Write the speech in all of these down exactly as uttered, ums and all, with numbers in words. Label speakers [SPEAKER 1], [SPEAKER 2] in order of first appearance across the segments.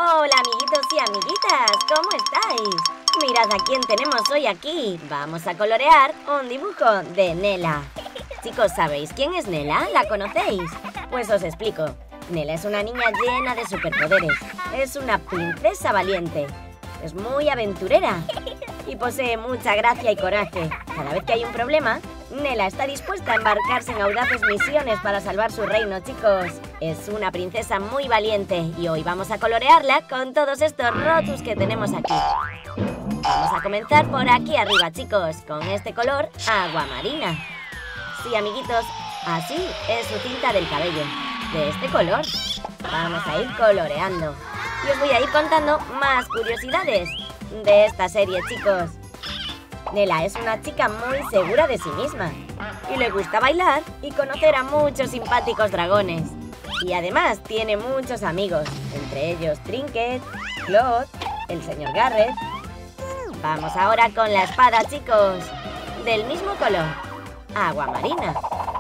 [SPEAKER 1] Hola amiguitos y amiguitas, ¿cómo estáis? Mirad a quién tenemos hoy aquí. Vamos a colorear un dibujo de Nela. Chicos, ¿sabéis quién es Nela? ¿La conocéis? Pues os explico. Nela es una niña llena de superpoderes. Es una princesa valiente. Es muy aventurera y posee mucha gracia y coraje. Cada vez que hay un problema, Nela está dispuesta a embarcarse en audaces misiones para salvar su reino, chicos. Es una princesa muy valiente y hoy vamos a colorearla con todos estos rotus que tenemos aquí. Vamos a comenzar por aquí arriba, chicos, con este color agua marina. Sí, amiguitos, así es su tinta del cabello, de este color. Vamos a ir coloreando. Y os voy a ir contando más curiosidades de esta serie, chicos. Nela es una chica muy segura de sí misma y le gusta bailar y conocer a muchos simpáticos dragones. Y además tiene muchos amigos, entre ellos Trinket, Claude, el señor Garrett. Vamos ahora con la espada, chicos, del mismo color, agua marina.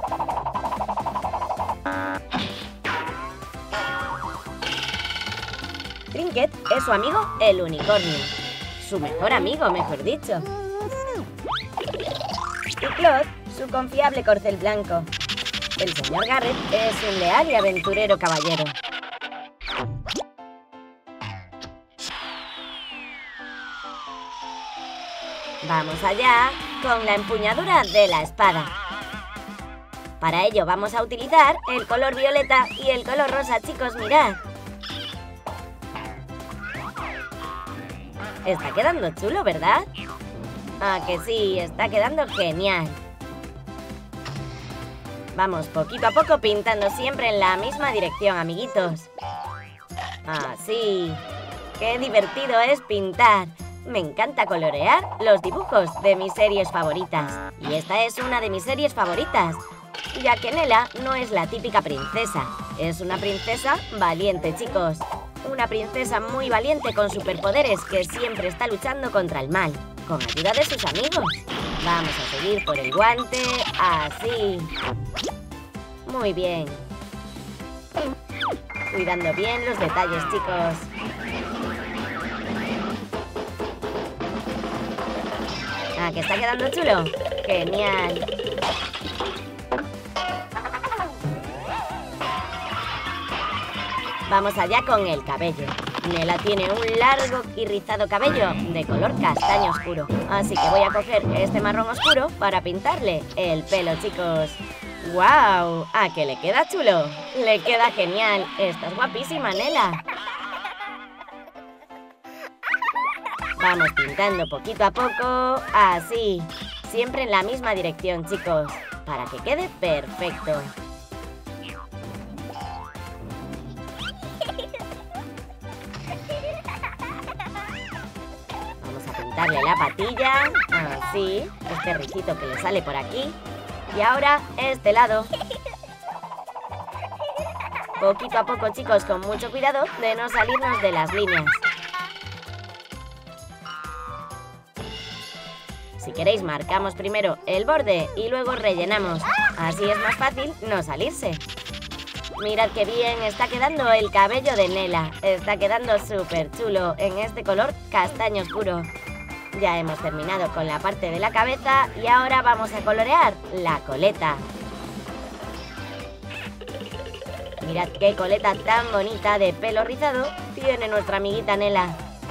[SPEAKER 1] Trinket es su amigo el unicornio, su mejor amigo, mejor dicho. Y Claude, su confiable corcel blanco. El señor Garrett es un leal y aventurero caballero. Vamos allá con la empuñadura de la espada. Para ello vamos a utilizar el color violeta y el color rosa, chicos, mirad. Está quedando chulo, ¿verdad? Ah, que sí, está quedando genial. Vamos poquito a poco pintando siempre en la misma dirección, amiguitos. Ah, sí. Qué divertido es pintar. Me encanta colorear los dibujos de mis series favoritas. Y esta es una de mis series favoritas, ya que Nela no es la típica princesa. Es una princesa valiente, chicos. Una princesa muy valiente con superpoderes que siempre está luchando contra el mal, con ayuda de sus amigos. Vamos a seguir por el guante, así. Muy bien. Cuidando bien los detalles, chicos. Ah, que está quedando chulo. Genial. Vamos allá con el cabello. Nela tiene un largo y rizado cabello de color castaño oscuro. Así que voy a coger este marrón oscuro para pintarle el pelo, chicos. ¡Guau! ¿A que le queda chulo? Le queda genial. Estás guapísima, Nela. Vamos pintando poquito a poco, así. Siempre en la misma dirección, chicos, para que quede perfecto. Darle la patilla, así, este rizito que le sale por aquí. Y ahora este lado. Poquito a poco, chicos, con mucho cuidado de no salirnos de las líneas. Si queréis, marcamos primero el borde y luego rellenamos. Así es más fácil no salirse. Mirad qué bien está quedando el cabello de Nela. Está quedando súper chulo en este color castaño oscuro. Ya hemos terminado con la parte de la cabeza y ahora vamos a colorear la coleta. Mirad qué coleta tan bonita de pelo rizado tiene nuestra amiguita Nela.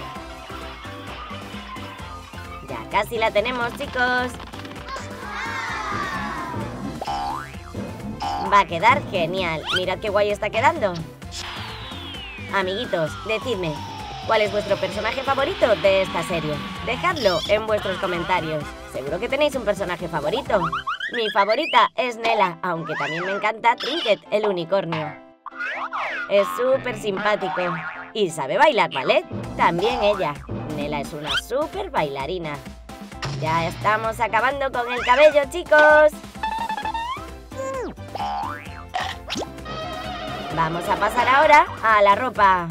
[SPEAKER 1] Ya casi la tenemos, chicos. Va a quedar genial. Mirad qué guay está quedando. Amiguitos, decidme, ¿cuál es vuestro personaje favorito de esta serie? Dejadlo en vuestros comentarios. Seguro que tenéis un personaje favorito. Mi favorita es Nela, aunque también me encanta Trinket, el unicornio. Es súper simpático y sabe bailar ballet. También ella. Nela es una súper bailarina. Ya estamos acabando con el cabello, chicos. Vamos a pasar ahora a la ropa.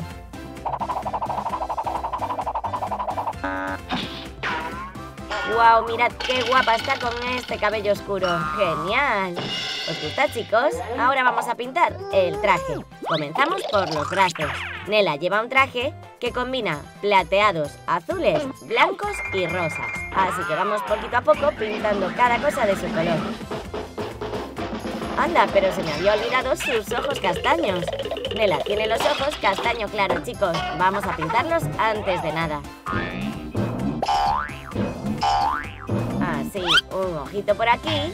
[SPEAKER 1] ¡Wow! Mirad qué guapa está con este cabello oscuro. ¡Genial! ¿Os gusta, chicos? Ahora vamos a pintar el traje. Comenzamos por los brazos. Nela lleva un traje que combina plateados, azules, blancos y rosas. Así que vamos poquito a poco pintando cada cosa de su color. Anda, pero se me había olvidado sus ojos castaños. Nela tiene los ojos castaño claro, chicos. Vamos a pintarlos antes de nada. Así, un ojito por aquí.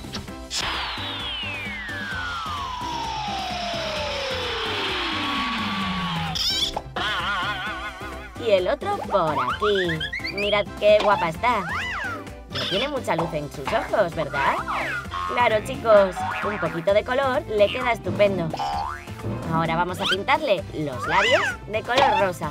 [SPEAKER 1] Y el otro por aquí. Mirad qué guapa está. No tiene mucha luz en sus ojos, ¿verdad? Claro, chicos, un poquito de color le queda estupendo. Ahora vamos a pintarle los labios de color rosa.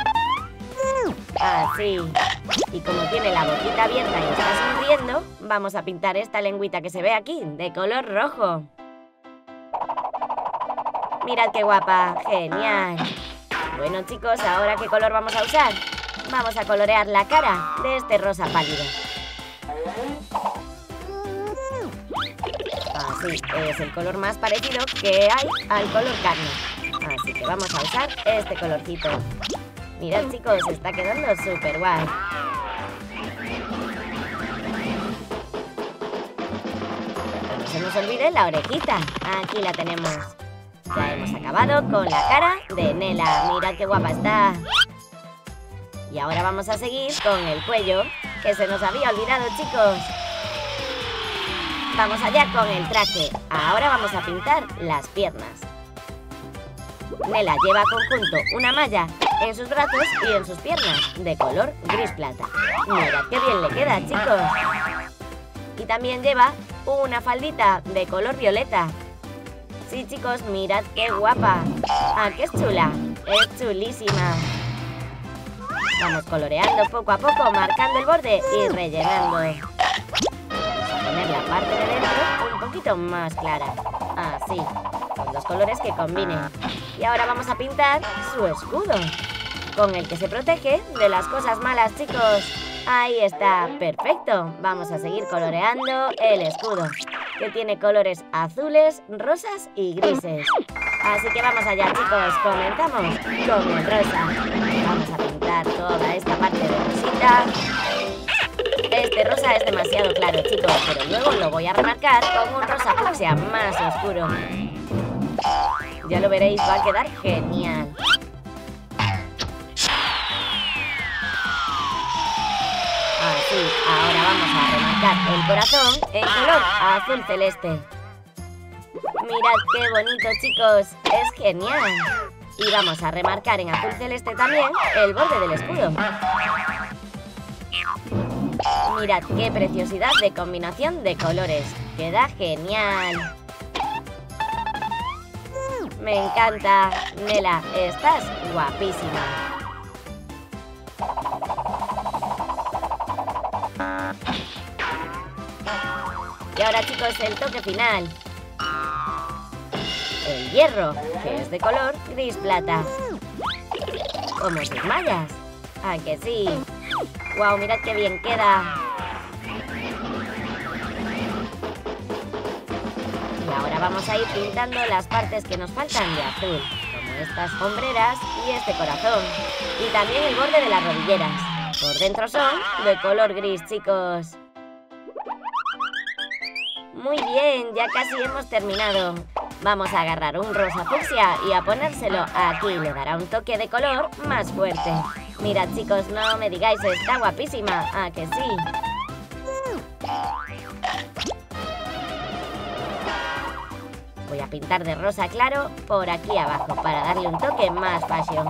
[SPEAKER 1] Así. Y como tiene la boquita abierta y está sonriendo, vamos a pintar esta lengüita que se ve aquí, de color rojo. Mirad qué guapa, genial. Bueno, chicos, ¿ahora qué color vamos a usar? Vamos a colorear la cara de este rosa pálido. Así, es el color más parecido que hay al color carne. Así que vamos a usar este colorcito. Mirad, chicos, está quedando súper guay. No se nos olvide la orejita. Aquí la tenemos. Ya hemos acabado con la cara de Nela. Mirad qué guapa está. Y ahora vamos a seguir con el cuello, que se nos había olvidado, chicos. Vamos allá con el traje. Ahora vamos a pintar las piernas. Nela lleva conjunto una malla en sus brazos y en sus piernas, de color gris plata. Mirad qué bien le queda, chicos. Y también lleva una faldita de color violeta. Sí, chicos, mirad qué guapa. Ah, qué es chula. Es chulísima. Vamos coloreando poco a poco, marcando el borde y rellenando. Vamos a poner la parte de dentro un poquito más clara. Así, con dos colores que combinen. Y ahora vamos a pintar su escudo, con el que se protege de las cosas malas, chicos. Ahí está, perfecto. Vamos a seguir coloreando el escudo, que tiene colores azules, rosas y grises. Así que vamos allá, chicos. Comenzamos con el rosa. Vamos a pintar toda esta parte de rosita. Este rosa es demasiado claro, chicos, pero luego lo voy a remarcar con un rosa fucsia más oscuro. Ya lo veréis, va a quedar genial. Así, ahora vamos a remarcar el corazón en color azul celeste. Mirad qué bonito, chicos, es genial. Y vamos a remarcar en azul celeste también el borde del escudo. Mirad qué preciosidad de combinación de colores. Queda genial. Me encanta. Nela, estás guapísima. Y ahora, chicos, el toque final. El hierro, que es de color gris plata. Como sus mallas. ¿A que sí? ¡Wow! Mirad qué bien queda. Y ahora vamos a ir pintando las partes que nos faltan de azul, como estas hombreras y este corazón. Y también el borde de las rodilleras. Por dentro son de color gris, chicos. Muy bien, ya casi hemos terminado. Vamos a agarrar un rosa fucsia y a ponérselo aquí. Le dará un toque de color más fuerte. Mirad, chicos, no me digáis, está guapísima. ¿A que sí? Voy a pintar de rosa claro por aquí abajo para darle un toque más fashion.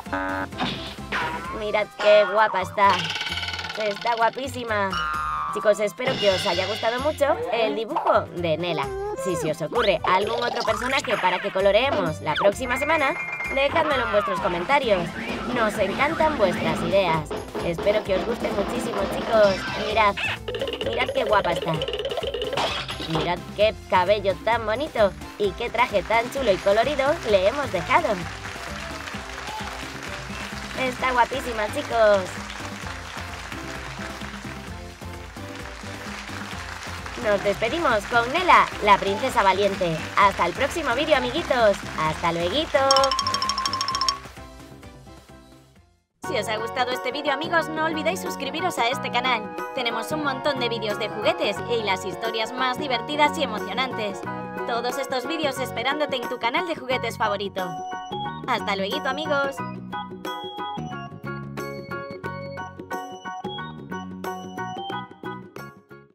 [SPEAKER 1] Mirad qué guapa está. Está guapísima. Chicos, espero que os haya gustado mucho el dibujo de Nela. Si se os ocurre algún otro personaje para que coloreemos la próxima semana, dejádmelo en vuestros comentarios. Nos encantan vuestras ideas. Espero que os guste muchísimo, chicos. Mirad, mirad qué guapa está. Mirad qué cabello tan bonito y qué traje tan chulo y colorido le hemos dejado. Está guapísima, chicos. Nos despedimos con Nela, la princesa valiente. Hasta el próximo vídeo, amiguitos. Hasta luego. Si os ha gustado este vídeo, amigos, no olvidéis suscribiros a este canal. Tenemos un montón de vídeos de juguetes y las historias más divertidas y emocionantes. Todos estos vídeos esperándote en tu canal de juguetes favorito. ¡Hasta luego, amigos!